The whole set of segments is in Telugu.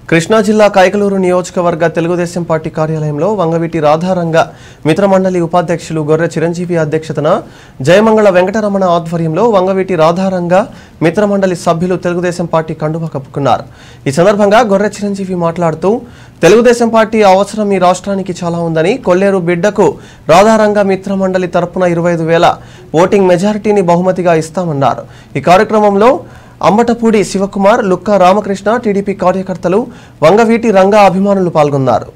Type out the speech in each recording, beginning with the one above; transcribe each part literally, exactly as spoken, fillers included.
కృష్ణా జిల్లా కైకలూరు నియోజకవర్గ తెలుగుదేశం పార్టీ కార్యాలయంలో వంగవీటి రాధారంగ మిత్రమండలి ఉపాధ్యక్షులు గొర్రె చిరంజీవి అధ్యక్షతన జయమంగళ వెంకటరమణ ఆధ్వర్యంలో వంగవీటి రాధారంగ మిత్రమండలి సభ్యులు తెలుగుదేశం పార్టీ కండువా కప్పుకున్నారు. ఈ సందర్భంగా గొర్రె చిరంజీవి మాట్లాడుతూ తెలుగుదేశం పార్టీ అవసరం ఈ రాష్ట్రానికి చాలా ఉందని, కొల్లేరు బిడ్డకు రాధారంగ మిత్రమండలి తరపున ఇరవై ఐదు వేల ఓటింగ్ మెజారిటీని బహుమతిగా ఇస్తామన్నారు. ఈ కార్యక్రమంలో అంబటపూడి శివకుమార్, లుక్క రామకృష్ణ, టీడీపీ కార్యకర్తలు, వంగవీటి రంగా అభిమానులు పాల్గొన్నారు.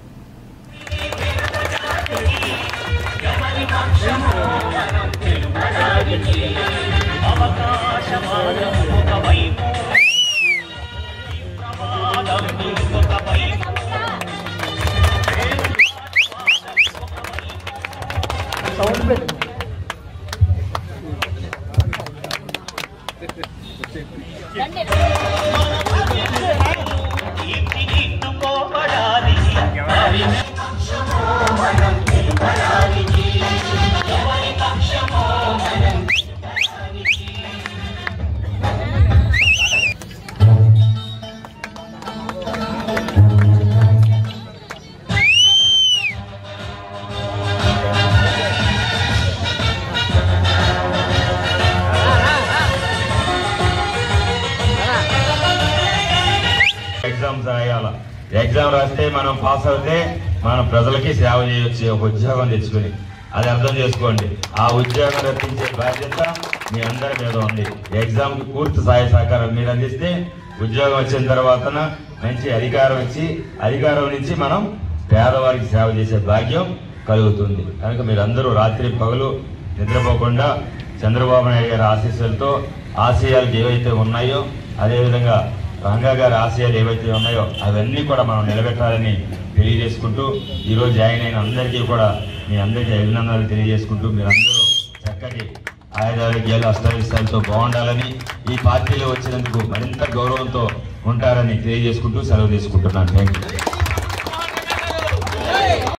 ఎగ్జామ్స్ రాయాల ఎగ్జామ్ రాస్తే మనం పాస్ అవుతే మనం ప్రజలకి సేవ చేయొచ్చు, ఒక ఉద్యోగం తెచ్చుకుని. అది అర్థం చేసుకోండి. ఆ ఉద్యోగం రప్పించే బాధ్యత మీ అందరి మీద ఉంది. ఎగ్జామ్ కి పూర్తి సహాయ సహకారం మీరు అందిస్తే ఉద్యోగం వచ్చిన తర్వాత మంచి అధికారం ఇచ్చి అధికారం నుంచి మనం పేదవారికి సేవ చేసే భాగ్యం కలుగుతుంది. కనుక మీరందరూ రాత్రి పగలు నిద్రపోకుండా చంద్రబాబు నాయుడు గారి ఆశీస్సులతో ఆశయాలు ఏవైతే ఉన్నాయో, అదేవిధంగా రంగా గారి ఆశయాలు ఏవైతే ఉన్నాయో అవన్నీ కూడా మనం నిలబెట్టాలని తెలియజేసుకుంటూ, ఈరోజు జాయిన్ అయిన అందరికీ కూడా మీ అందరికీ అభినందనలు తెలియజేసుకుంటూ, మీరందరూ చక్కటి ఆయుధారోగ్యాలు అష్టవిస్తాలతో బాగుండాలని, ఈ పార్టీలో వచ్చినందుకు మరింత గౌరవంతో ఉంటారని తెలియజేసుకుంటూ సెలవు తీసుకుంటున్నాను. Thank you.